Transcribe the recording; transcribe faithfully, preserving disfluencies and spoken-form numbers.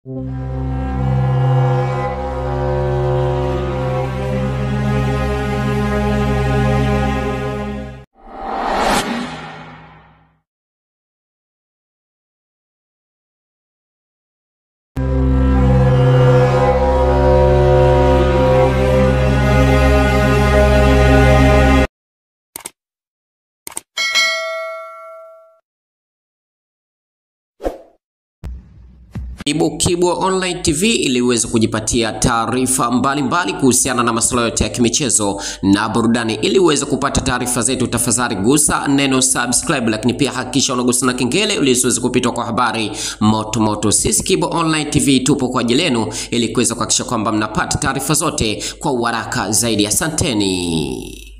Kibwe Online T V ili uweze kujipatia taarifa mbalimbali kuhusiana na masuala yote ya kimichezo na burudani. Ili uweze kupata taarifa zetu, tafadhali gusa neno subscribe, lakini pia hakikisha unagusa na kengele ili usiweze kupitwa kwa habari moto moto. Sisi Kibwe Online T V tupo kwa ajili yenu ili kuweza kuhakikisha kwamba mnapata taarifa zote kwa haraka zaidi. Asanteni.